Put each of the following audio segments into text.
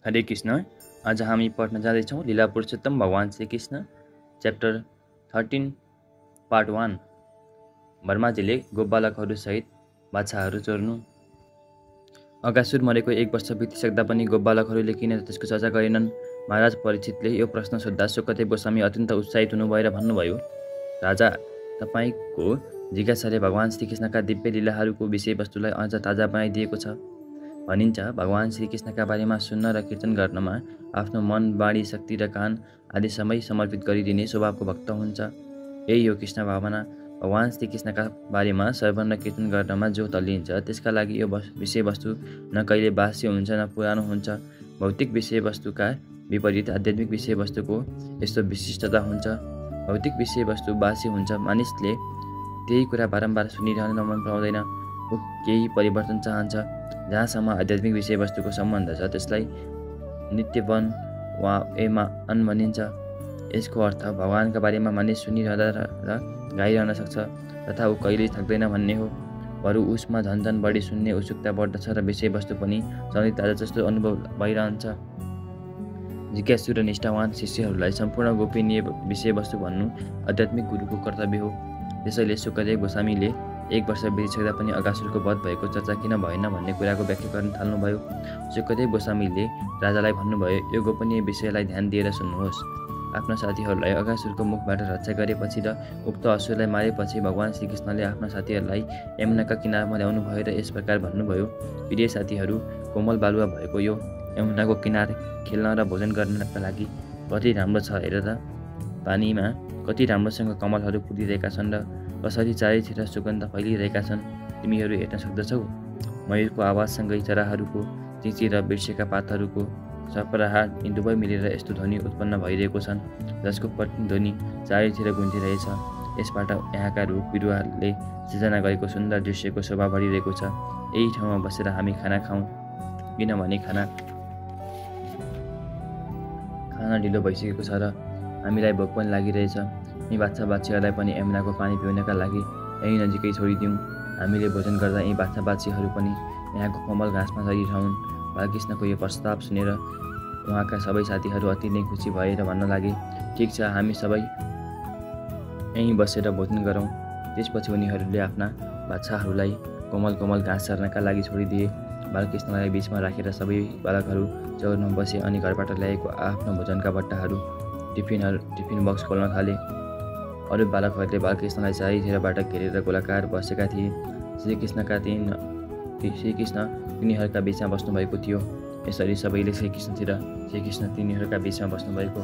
हरे कृष्ण। आज हामी पढ्न जाँदैछौँ लीला पुरुषोत्तम भगवान श्रीकृष्ण च्याप्टर 13 पार्ट 1। ब्रह्माजीले गोपबालकहरूसहित बाछाहरू चोर्नु। अगासुर मरेको 1 वर्ष बितिसक्दा पनि गोपबालकहरूले किन त्यसको चर्चा गरेनन्? महाराज परीक्षितले यो प्रश्न सोद्धा सुकदेव गोस्वामी अत्यन्त उत्साहित हुनुभयो र भन्नुभयो, राजा, तपाईँको जिज्ञासाले भगवान श्रीकृष्णका दिव्य लीलाहरूको विषयवस्तुलाई अझ ताजा बनाइदिएको छ। भनिन्छ, भगवान श्रीकृष्णका बारेमा सुन्न र कीर्तन गर्नमा आफ्नो मन, बाणी, शक्ति र कान आदि सबै समर्पित गरिदिने स्वभावको भक्त हुन्छ। यही हो कृष्ण भावना। भगवान श्रीकृष्णका बारेमा श्रवण र कीर्तन गर्नमा जो तल्लिन्छ त्यसका लागि यो विषयवस्तु न कहिले बासी हुन्छ न पुरानो हुन्छ। भौतिक विषयवस्तुका विपरीत आध्यात्मिक विषयवस्तुको यस्तो विशिष्टता हुन्छ। भौतिक विषयवस्तु बासी हुन्छ, मानिसले त्यही कुरा बारम्बार सुनिरहन मन पराउँदैन, ऊ केही परिवर्तन चाहन्छ। जहाँसम्म आध्यात्मिक विषयवस्तुको सम्बन्ध छ त्यसलाई नित्यवन वा एमान भनिन्छ। यसको अर्थ भगवानका बारेमा मानिस सुनिरहँदा र गाइरहन सक्छ तथा ऊ कहिल्यै थक्दैन भन्ने हो। बरु उसमा झन्झन बढी सुन्ने उत्सुकता बढ्दछ र विषयवस्तु पनि सधैँ ताजा जस्तो अनुभव भइरहन्छ। जिज्ञासु र निष्ठावान शिष्यहरूलाई सम्पूर्ण गोपनीय विषयवस्तु भन्नु आध्यात्मिक गुरुको कर्तव्य हो। त्यसैले सुकदेव गोस्वामीले 1 वर्ष बितिसक्दा पनि अगासुरको वध भएको चर्चा किन भएन भन्ने कुराको व्याख्या गर्न थाल्नुभयो। सुकदेव गोस्वामीले राजालाई भन्नुभयो, यो गोपनीय विषयलाई ध्यान दिएर सुन्नुहोस्। आफ्ना साथीहरूलाई अगासुरको मुखबाट रक्षा गरेपछि र उक्त असुरलाई मारेपछि भगवान श्रीकृष्णले आफ्ना साथीहरूलाई यमुनाका किनारमा ल्याउनु भयो र यस प्रकार भन्नुभयो, प्रिय साथीहरू, कोमल बालुवा भएको यो यमुनाको किनार खेल्न र भोजन गर्नका लागि कति राम्रो छ हेर त। पानीमा कति राम्रोसँग कमलहरू फुलिरहेका छन् र कसरी चारैतिर सुगन्ध फैलिरहेका छन्, तिमीहरू हेर्न सक्दछौ। मयूरको आवाजसँगै चराहरूको चिची र बिर्सेका पातहरूको सर्पराह दुवै मिलेर यस्तो ध्वनि उत्पन्न भइरहेको छन् जसको प्रतिध्वनि चारैतिर गुन्जिरहेछ। यसबाट यहाँका रुख बिरुवाले सृजना गरेको सुन्दर दृश्यको शोभा बढिरहेको छ। यही ठाउँमा बसेर हामी खाना खाउँ, किनभने खाना ढिलो भइसकेको छ र हामीलाई भोक पनि लागिरहेछ। यी बाछा बाछीहरूलाई पनि यमुनाको पानी पिउनका लागि यहीँ नजिकै छोडिदिउँ। हामीले भोजन गर्दा यी बाछा बाछीहरू पनि यहाँको कोमल घाँसमा चरिरहन्। बालकृष्णको यो प्रस्ताव सुनेर उहाँका सबै साथीहरू अति नै खुसी भएर भन्न लागे, ठिक छ, हामी सबै यहीँ बसेर भोजन गरौँ। त्यसपछि उनीहरूले आफ्ना बाछाहरूलाई कोमल कोमल घाँस चर्नका लागि छोडिदिए। बालकृष्णलाई बिचमा राखेर सबै बालकहरू चौरमा बसे अनि घरबाट ल्याएको आफ्नो भोजनका बट्टाहरू टिफिन बक्स खोल्न थाले। अरू बालकहरूले बालकृष्णलाई चारैतिरबाट घेरेर गोलाकार बसेका थिए। श्रीकृष्ण तिनीहरूका बिचमा बस्नुभएको थियो। यसरी सबैले श्रीकृष्ण तिनीहरूका बिचमा बस्नुभएको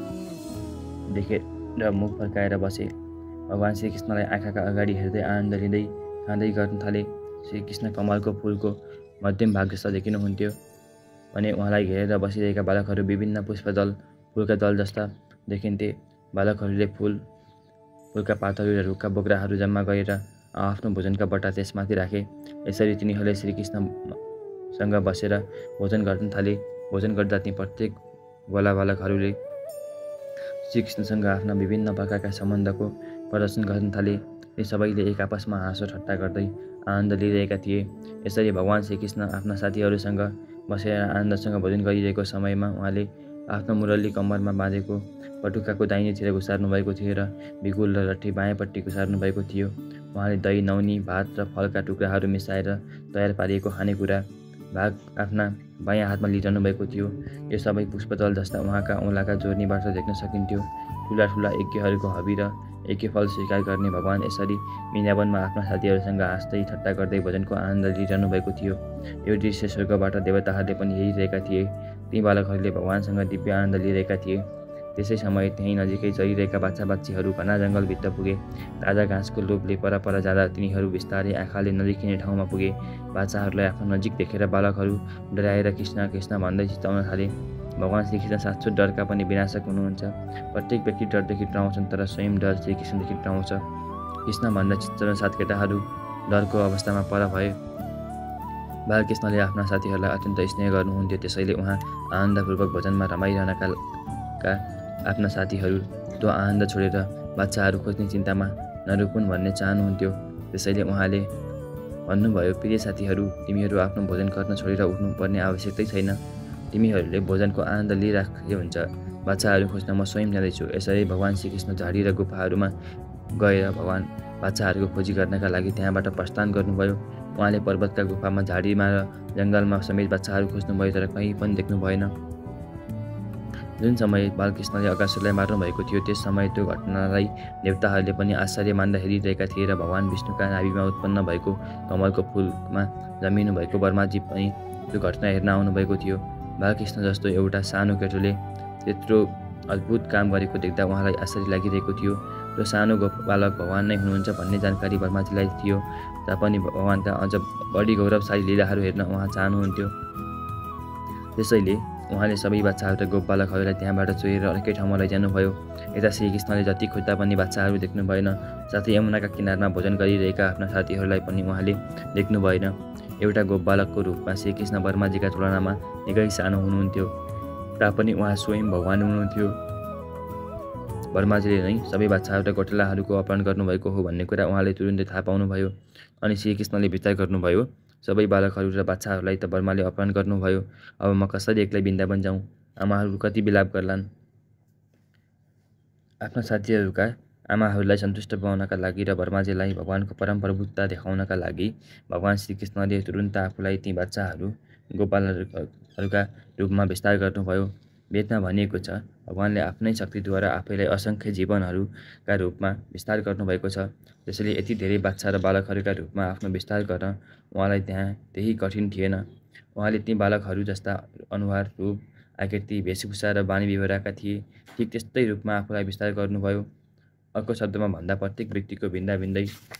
देखेर मुख फर्काएर बसे। भगवान श्रीकृष्णलाई आँखाका अगाडि हेर्दै आनन्द लिँदै खाँदै गर्न थाले। श्रीकृष्ण कमलको फुलको मध्यम भाग जस्ता देखिनुहुन्थ्यो भने उहाँलाई घेरेर बसिरहेका बालकहरू विभिन्न फुलका दल जस्ता देखिन्थे। बालकहरूले फुलका पातहरू र रुखका बोक्राहरू जम्मा गरेर आफ्नो भोजनका बट्टा त्यसमाथि राखे। यसरी तिनीहरूले श्रीकृष्णसँग बसेर भोजन गर्न थाले। भोजन गर्दा ती प्रत्येक बालकहरूले श्रीकृष्णसँग आफ्ना विभिन्न प्रकारका सम्बन्धको प्रदर्शन गर्न थाले। ती सबैले एक आपसमा हाँसो ठट्टा गर्दै आनन्द लिइरहेका थिए। यसरी भगवान श्रीकृष्ण आफ्ना साथीहरूसँग बसेर आनन्दसँग भोजन गरिरहेको समयमा उहाँले आफ्नो मुरली कम्मरमा बाँधेको पटुकाको दाहिनेतिर घुसार्नु भएको थियो र बिगुल र लट्ठी बायाँपट्टि घुसार्नु भएको थियो। उहाँले दही, नौनी, भात र फलका टुक्राहरू मिसाएर तयार पारिएको खानेकुरा भाग आफ्ना बायाँ हातमा लिइरहनु भएको थियो। यो सबै पुष्पदल जस्ता उहाँका औँलाका जोर्नीबाट देख्न सकिन्थ्यो। ठुला ठुला यज्ञहरूको हबी र यज्ञ फल स्वीकार गर्ने भगवान यसरी वृन्दावनमा आफ्ना साथीहरूसँग हाँस्दै ठट्टा गर्दै भोजनको आनन्द लिइरहनु भएको थियो। यो दृश्य स्वर्गबाट देवताहरूले पनि हेरिरहेका थिए। ती बालकहरूले भगवानसँग दिव्य आनन्द लिइरहेका थिए। त्यसै समय त्यहीँ नजिकै चरिरहेका बाछा बाछीहरू घना जङ्गलभित्र पुगे। ताजा घाँसको लोभले परपर जाँदा तिनीहरू बिस्तारै आँखाले नदेखिने ठाउँमा पुगे। बाछाहरूलाई आफ्नो नजिक देखेर बालकहरू डराएर कृष्ण कृष्ण भन्दै चिच्चाउन थाले। भगवान श्रीकृष्ण साँचो डरका पनि विनाशक हुनुहुन्छ। प्रत्येक व्यक्ति डरदेखि डराउँछन्, तर स्वयं डर श्रीकृष्णदेखि डराउँछ। कृष्ण भन्दा चिच्चाउन साथ केटाहरू डरको अवस्थामा पर भए। बालकृष्णले आफ्ना साथीहरूलाई अत्यन्त स्नेह गर्नुहुन्थ्यो। त्यसैले उहाँ आनन्दपूर्वक भोजनमा रमाइरहनका आफ्ना साथीहरू त्यो आनन्द छोडेर बाछाहरू खोज्ने चिन्तामा नरुकुन् भन्ने चाहनुहुन्थ्यो। त्यसैले उहाँले भन्नुभयो, प्रिय साथीहरू, तिमीहरू आफ्नो भोजन गर्न छोडेर उठ्नुपर्ने आवश्यकतै छैन। तिमीहरूले भोजनको आनन्द लिइराखेको हुन्छ। बाछाहरू खोज्न म स्वयं जाँदैछु। यसरी भगवान् श्रीकृष्ण झाडी र गुफाहरूमा गएर भगवान् बाछाहरूको खोजी गर्नका लागि त्यहाँबाट प्रस्थान गर्नुभयो। उहाँले पर्वतका गुफामा, झाडीमा र जङ्गलमा समेत बाछाहरू खोज्नुभयो, तर कहीँ पनि देख्नु भएन। जुन समय बालकृष्णले अगासुरलाई मार्नुभएको थियो, त्यस समय त्यो घटनालाई देवताहरूले पनि आश्चर्य मान्दा हेरिरहेका थिए र भगवान् विष्णुका नाभिमा उत्पन्न भएको कमलको फुलमा जमिनु भएको ब्रह्माजी पनि त्यो घटना हेर्न आउनुभएको थियो। बालकृष्ण जस्तो एउटा सानो केटोले त्यत्रो अद्भुत काम गरेको देख्दा उहाँलाई आश्चर्य लागिरहेको थियो। त्यो सानो बालक भगवान् नै हुनुहुन्छ भन्ने जानकारी ब्रह्माजीलाई थियो तापनि भगवान्का अझ बढी गौरवशाली लीलाहरू हेर्न उहाँ चाहनुहुन्थ्यो। त्यसैले उहाँले सबै बाछाहरू र गोप बालकहरूलाई त्यहाँबाट चोरेर अर्कै ठाउँमा लैजानुभयो। यता श्रीकृष्णले जति खोज्दा पनि बाछाहरू देख्नु भएन। साथै यमुनाका किनारमा भोजन गरिरहेका आफ्ना साथीहरूलाई पनि उहाँले देख्नु भएन। एउटा गोप बालकको रूपमा श्रीकृष्ण ब्रह्माजीका तुलनामा निकै सानो हुनुहुन्थ्यो तापनि उहाँ स्वयं भगवान् हुनुहुन्थ्यो। ब्रह्माजीले नै सबै बाछाहरू र गोठालाहरूको अपहरण गर्नुभएको हो भन्ने कुरा उहाँले तुरुन्तै थाहा पाउनुभयो। अनि श्रीकृष्णले विचार गर्नुभयो, सबै बालकहरू र बाछाहरूलाई त ब्रह्माले अपहरण गर्नुभयो, अब म कसरी एक्लै वृन्दावन जाउँ? आमाहरू कति विलाप गर्लान्। आफ्ना साथीहरूका आमाहरूलाई सन्तुष्ट बनाउनका लागि र ब्रह्माजीलाई भगवानको परम प्रभुत्ता देखाउनका लागि भगवान् श्रीकृष्णले तुरुन्त आफूलाई ती बाछाहरू गोपालहरूका रूपमा विस्तार गर्नुभयो। वेदमा भनिएको छ, भगवानले आफ्नै शक्तिद्वारा आफैलाई असङ्ख्य जीवनहरूका रूपमा विस्तार गर्नुभएको छ। त्यसैले यति धेरै बाछा र बालकहरूका रूपमा आफ्नो विस्तार गर्न उहाँलाई त्यही कठिन थिएन। उहाँले ती बालकहरू जस्ता अनुहार, रूप, आकृति, वेशभूषा र बानी व्यवहारका थिए। ठिक त्यस्तै रूपमा आफूलाई विस्तार गर्नुभयो। अर्को शब्दमा भन्दा प्रत्येक व्यक्तिको भिन्दा भिन्दै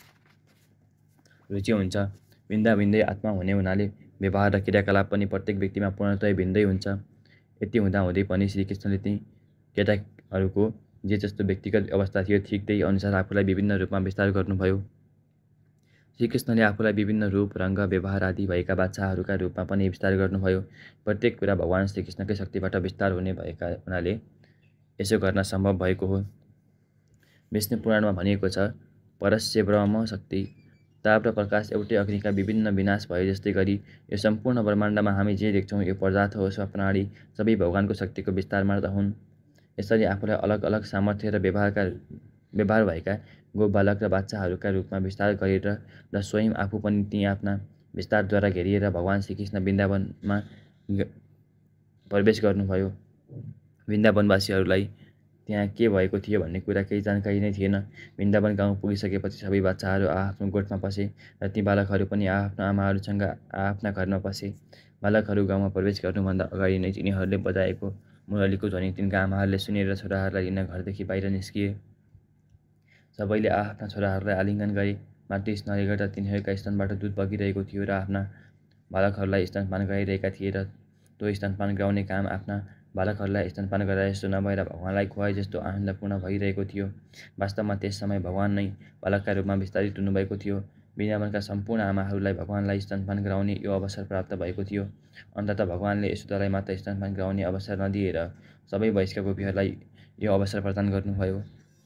रुचि हुन्छ, भिन्दा भिन्दै आत्मा हुने हुनाले व्यवहार र क्रियाकलाप पनि प्रत्येक व्यक्तिमा पूर्णतया भिन्दै हुन्छ। यति हुँदाहुँदै पनि श्रीकृष्णले ती केटाहरूको जे जस्तो व्यक्तिगत अवस्था थियो ठिक त्यही अनुसार आफूलाई विभिन्न रूपमा विस्तार गर्नुभयो। श्रीकृष्णले आफूलाई विभिन्न रूप, रङ्ग, व्यवहार आदि भएका बाछाहरूका रूपमा पनि विस्तार गर्नुभयो। प्रत्येक कुरा भगवान् श्रीकृष्णकै शक्तिबाट विस्तार हुने भएका हुनाले यसो गर्न सम्भव भएको हो। विष्णु पुराणमा भनिएको छ, परस्य ब्रह्म शक्ति, ताप र प्रकाश एउटै अग्निका विभिन्न विनाश भए जस्तै गरी यो सम्पूर्ण ब्रह्माण्डमा हामी जे देख्छौँ, यो पदार्थ हो, स्वप्नाडी सबै भगवानको शक्तिको विस्तार मात्र हुन्। यसरी आफूलाई अलग अलग सामर्थ्य र व्यवहार भएका गोप बालक र बाछाहरूका रूपमा विस्तार गरेर र स्वयं आफू पनि ती आफ्ना विस्तारद्वारा घेरिएर भगवान् श्रीकृष्ण वृन्दावनमा प्रवेश गर्नुभयो। वृन्दावनवासीहरूलाई त्यहाँ के भएको थियो भन्ने कुरा केही जानकारी नै थिएन। वृन्दावन गाउँ पुगिसकेपछि सबै बाछाहरू आफ्नो गोठमा पसे र ती बालकहरू पनि आफ्नो आमाहरूसँग आफ्ना घरमा पसे। बालकहरू गाउँमा प्रवेश गर्नुभन्दा अगाडि नै तिनीहरूले बजाएको मुरलीको ध्वनि तिनका आमाहरूले सुनेर छोराहरूलाई लिन घरदेखि बाहिर निस्किए। सबैले आफ्ना छोराहरूलाई आलिङ्गन गरे। मातृस्नानले गर्दा तिनीहरूका स्तनबाट दुध बगिरहेको थियो र आफ्ना बालकहरूलाई स्तनपान गराइरहेका थिए र त्यो स्तनपान गराउने काम आफ्ना बालकहरूलाई स्तनपान गराए जस्तो नभएर भगवानलाई खुवाए जस्तो आनन्दपूर्ण भइरहेको थियो। वास्तवमा त्यस समय भगवान नै बालकका रूपमा विस्तारित हुनुभएको थियो। वृन्दावनका सम्पूर्ण आमाहरूलाई भगवानलाई स्तनपान गराउने यो अवसर प्राप्त भएको थियो। अन्ततः भगवानले यशोदालाई मात्र स्तनपान गराउने अवसर नदिएर सबै वयस्क गोपीहरूलाई यो अवसर प्रदान गर्नुभयो।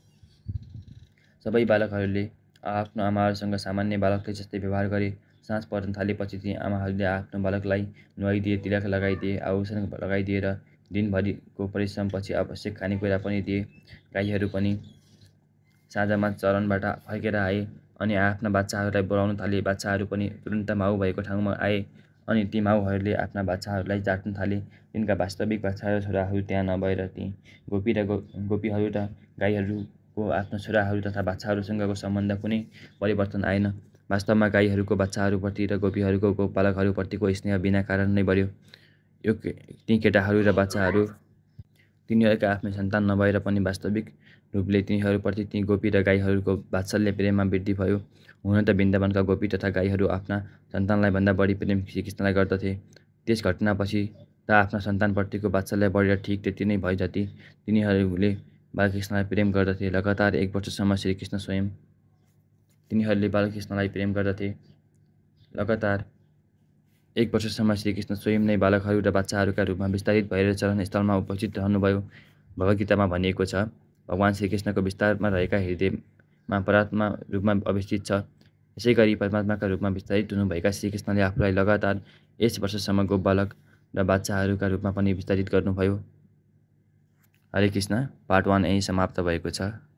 सबै बालकहरूले आफ्नो आमाहरूसँग सामान्य बालकले जस्तै व्यवहार गरे। साँझ पर्न थालेपछि ती आमाहरूले आफ्नो बालकलाई नुहाइदिए, तिलक लगाइदिए, आभूषण लगाइदिए र दिनभरिको परिश्रमपछि आवश्यक खानेकुरा पनि दिए। गाईहरू पनि साँझमा चरनबाट फर्केर आए अनि आफ्ना बाछाहरूलाई बोलाउन थाले। बाछाहरू पनि तुरुन्त माउ भएको ठाउँमा आए अनि ती माउहरूले आफ्ना बाछाहरूलाई चाट्न थाले। तिनका वास्तविक बाछा र छोराहरू त्यहाँ नभएर ती गोपीहरू र गाईहरूको आफ्ना छोराहरू तथा बाछाहरूसँगको सम्बन्ध कुनै परिवर्तन आएन। वास्तवमा गाईहरूको बाछाहरूप्रति र गोपीहरूको गोपालकहरूप्रतिको स्नेह बिना कारण नै बढ्यो। यो ती केटाहरू र बाछाहरू तिनीहरूका आफ्नै सन्तान नभएर पनि वास्तविक रूपले तिनीहरूप्रति ती गोपी र गाईहरूको वात्सल्य प्रेममा वृद्धि भयो। हुन त वृन्दावनका गोपी तथा गाईहरू आफ्ना सन्तानलाई भन्दा बढी प्रेम श्रीकृष्णलाई गर्दथे। त्यस घटनापछि त आफ्ना सन्तानप्रतिको वात्सल्य बढेर ठिक त्यति नै भए जति तिनीहरूले बालकृष्णलाई प्रेम गर्दथे। लगातार 1 वर्षसम्म श्रीकृष्ण स्वयं तिनीहरूले बालकृष्णलाई प्रेम गर्दथे। लगातार 1 वर्षसम्म श्रीकृष्ण स्वयं नै बालकहरू र बाछाहरूका रूपमा विस्तारित भएर चरणस्थलमा उपस्थित रहनुभयो। भगवद्गीतामा भनिएको छ, भगवान् श्रीकृष्णको विस्तारमा रहेका हृदयमा परमात्मा रूपमा अवस्थित छ। यसै गरी परमात्माका रूपमा विस्तारित हुनुभएका श्रीकृष्णले आफूलाई लगातार 1 वर्षसम्म गोप बालक र बादशाहहरूका रूपमा पनि विस्तारित गर्नुभयो। हरे कृष्ण। पार्ट 1 यही समाप्त भएको छ।